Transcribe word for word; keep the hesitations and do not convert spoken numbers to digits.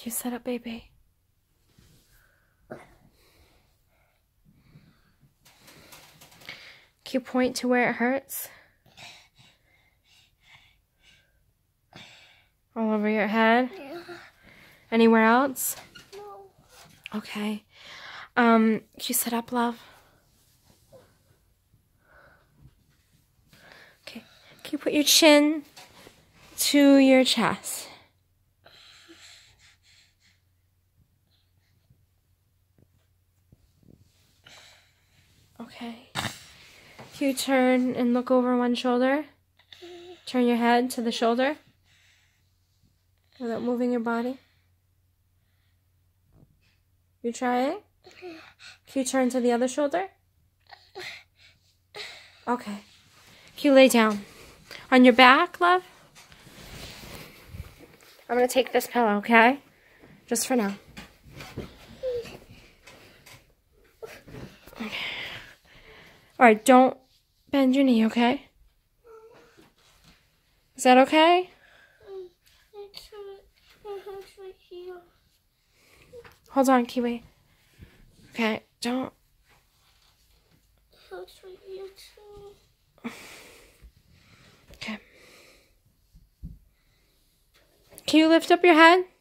You sit up, baby. Can you point to where it hurts? All over your head? Yeah. Anywhere else? No. Okay. Um, can you sit up, love? Okay. Can you put your chin to your chest? Okay. Can you turn and look over one shoulder? Turn your head to the shoulder without moving your body. You trying? Can you turn to the other shoulder? Okay. Can you lay down on your back, love? I'm going to take this pillow, okay? Just for now. Okay. All right, don't bend your knee, okay? Is that okay? Hold on, Kiwi. Okay, don't. Okay. Can you lift up your head?